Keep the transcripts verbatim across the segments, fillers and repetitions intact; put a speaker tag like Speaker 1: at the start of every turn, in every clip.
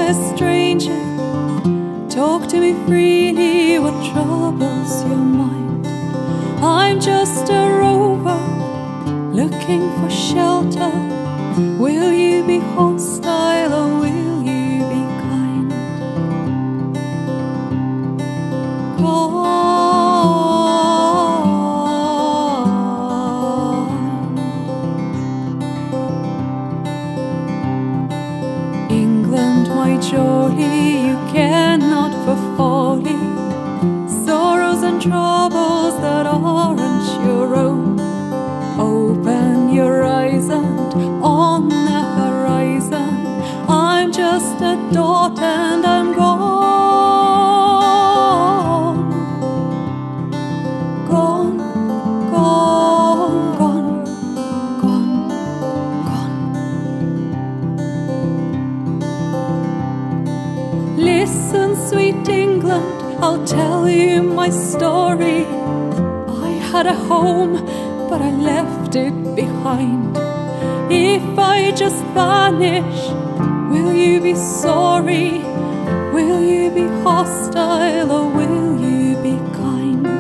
Speaker 1: a stranger. Talk to me freely, what troubles your mind? I'm just a rover, looking for shelter. Will you be hostile or will you be kind? Kind. England, my jolly, you cannot for folly, sorrows and troubles that aren't your own. Open your eyes and on the horizon, I'm just a dot and I'm gone. Gone, gone, gone, gone, gone. Listen, sweet England, I'll tell you my story. I had a home, but I left it behind. If I just vanish, will you be sorry? Will you be hostile or will you be kind?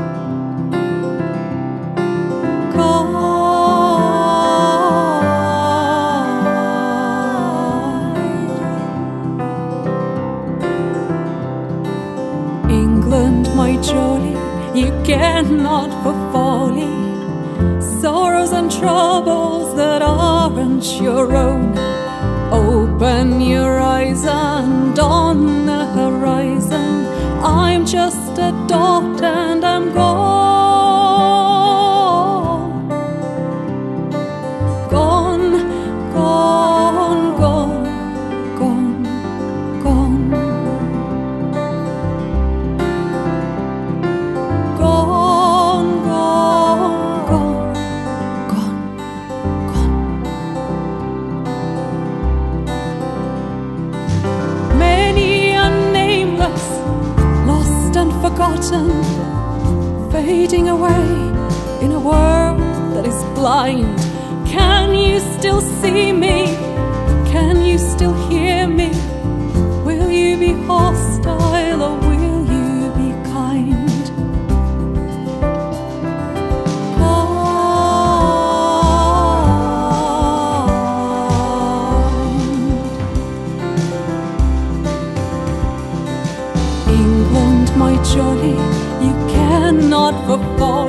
Speaker 1: Kind. England, my jolly, you cannot for folly, sorrows and troubles that aren't your own. Open your eyes and on the horizon, I'm just a dot and I'm gone. Gone, gone, gone, gone, gone. Gone, gone, gone. Forgotten, fading away in a world that is blind. Can you still see me? Can you still hear me? Will you be hostile or will you be kind? Kind. England, my jolly, you cannot for